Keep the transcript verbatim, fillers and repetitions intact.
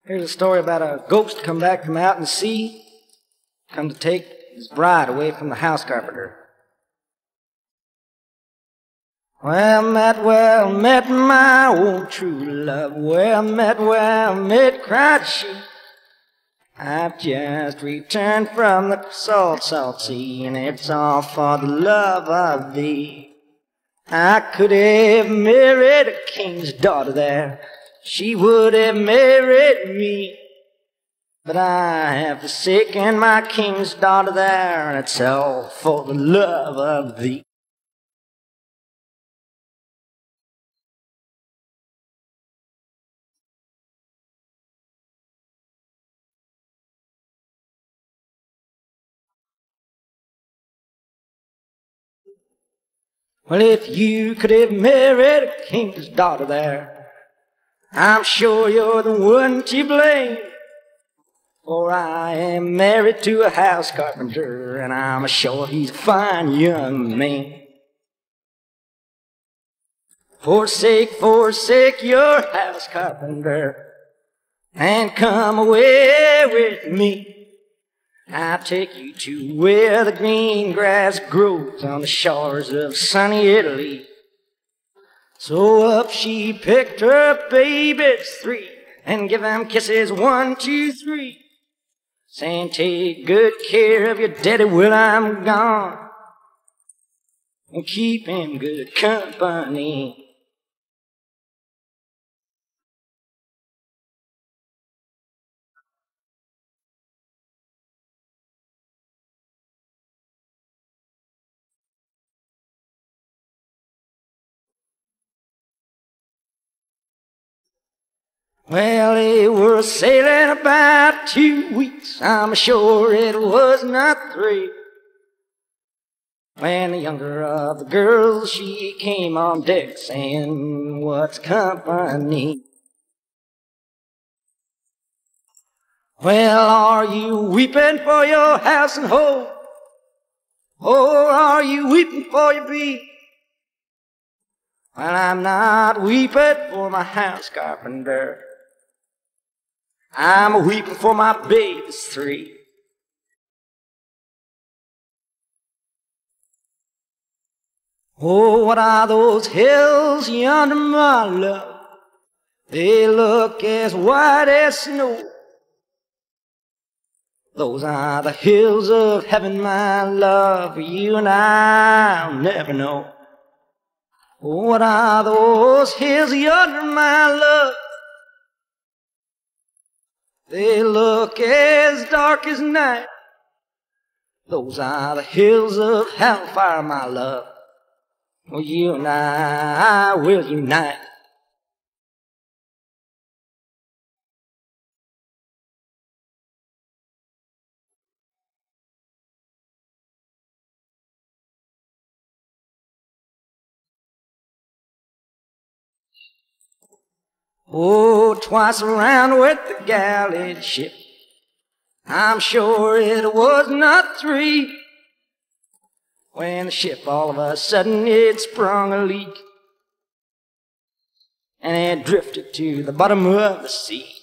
Here's a story about a ghost come back from out in the sea, come to take his bride away from the house carpenter. Well met, well met, my old true love. Well met, well met, cried she. I've just returned from the salt, salt sea, and it's all for the love of thee. I could have married a king's daughter there. She would have married me. But I have forsaken my king's daughter there, and it's all for the love of thee. Well, if you could have married a king's daughter there, I'm sure you're the one to blame. For I am married to a house carpenter, and I'm sure he's a fine young man. Forsake, forsake your house carpenter, and come away with me. I'll take you to where the green grass grows on the shores of sunny Italy. So up she picked her babies three, and give them kisses one, two, three, saying, take good care of your daddy while I'm gone, and keep him good company. Well, they were sailing about two weeks, I'm sure it was not three, when the younger of the girls, she came on deck saying, what's company? Well, are you weeping for your house and home, or are you weeping for your bee? Well, I'm not weeping for my house carpenter, I'm weeping for my babies three. Oh, what are those hills yonder, my love? They look as white as snow. Those are the hills of heaven, my love. You and I'll never know. Oh, what are those hills yonder, my love? They look as dark as night. Those are the hills of hellfire, my love. Well, you and I will unite. Oh, twice around with the galley ship, I'm sure it was not three, when the ship all of a sudden it sprung a leak, and it drifted to the bottom of the sea.